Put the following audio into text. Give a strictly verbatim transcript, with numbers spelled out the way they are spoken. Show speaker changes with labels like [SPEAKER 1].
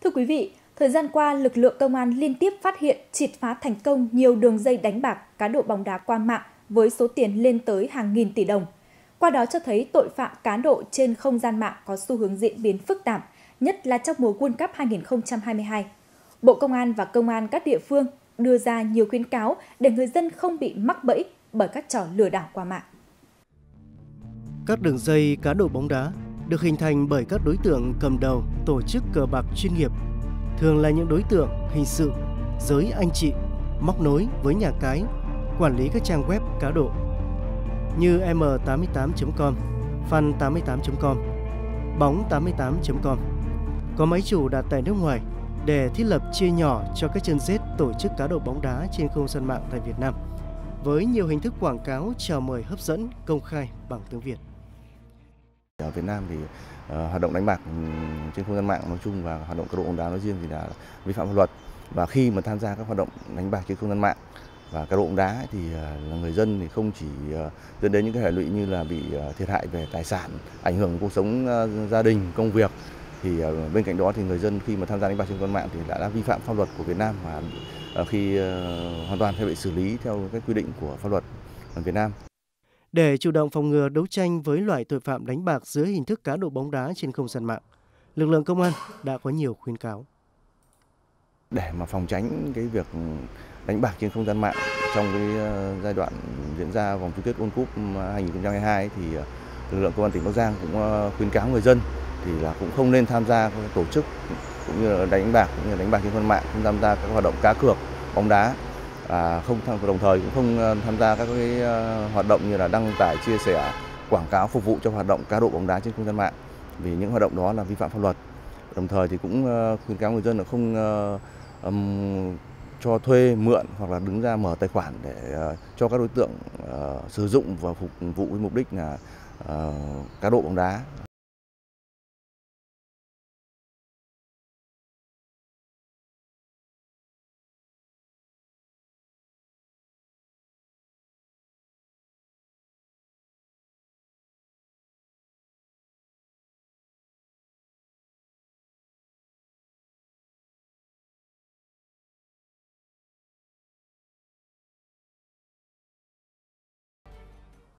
[SPEAKER 1] Thưa quý vị, thời gian qua, lực lượng công an liên tiếp phát hiện, triệt phá thành công nhiều đường dây đánh bạc, cá độ bóng đá qua mạng với số tiền lên tới hàng nghìn tỷ đồng. Qua đó cho thấy tội phạm cá độ trên không gian mạng có xu hướng diễn biến phức tạp, nhất là trong mùa World Cup hai nghìn không trăm hai mươi hai. Bộ Công an và Công an các địa phương đưa ra nhiều khuyến cáo để người dân không bị mắc bẫy bởi các trò lừa đảo qua mạng.
[SPEAKER 2] Các đường dây cá độ bóng đá được hình thành bởi các đối tượng cầm đầu tổ chức cờ bạc chuyên nghiệp, thường là những đối tượng hình sự, giới anh chị, móc nối với nhà cái, quản lý các trang web cá độ như em tám mươi tám chấm com, fun tám mươi tám chấm com, bóng tám mươi tám chấm com. Có máy chủ đặt tại nước ngoài để thiết lập chia nhỏ cho các chân rết tổ chức cá độ bóng đá trên không gian mạng tại Việt Nam, với nhiều hình thức quảng cáo chào mời hấp dẫn, công khai bằng tiếng Việt.
[SPEAKER 3] Ở Việt Nam thì uh, hoạt động đánh bạc trên không gian mạng nói chung và hoạt động cá độ bóng đá nói riêng thì là vi phạm pháp luật. Và khi mà tham gia các hoạt động đánh bạc trên không gian mạng và cá độ bóng đá thì uh, người dân thì không chỉ uh, dẫn đến những cái hệ lụy như là bị uh, thiệt hại về tài sản, ảnh hưởng đến cuộc sống uh, gia đình, công việc. Thì uh, bên cạnh đó thì người dân khi mà tham gia đánh bạc trên không gian mạng thì đã, đã vi phạm pháp luật của Việt Nam và uh, khi uh, hoàn toàn sẽ bị xử lý theo các quy định của pháp luật ở Việt Nam.
[SPEAKER 2] Để chủ động phòng ngừa đấu tranh với loại tội phạm đánh bạc dưới hình thức cá độ bóng đá trên không gian mạng, lực lượng công an đã có nhiều khuyến cáo.
[SPEAKER 3] Để mà phòng tránh cái việc đánh bạc trên không gian mạng trong cái giai đoạn diễn ra vòng chung kết World Cup hai nghìn không trăm hai mươi hai thì lực lượng công an tỉnh Bắc Giang cũng khuyến cáo người dân thì là cũng không nên tham gia các tổ chức cũng như là đánh bạc cũng như là đánh bạc trên không gian mạng, không tham gia các hoạt động cá cược bóng đá. À, không đồng thời cũng không tham gia các cái hoạt động như là đăng tải, chia sẻ, quảng cáo phục vụ cho hoạt động cá độ bóng đá trên không gian mạng, vì những hoạt động đó là vi phạm pháp luật. Đồng thời thì cũng khuyến cáo người dân là không uh, um, cho thuê, mượn hoặc là đứng ra mở tài khoản để uh, cho các đối tượng uh, sử dụng và phục vụ với mục đích là uh, cá độ bóng đá.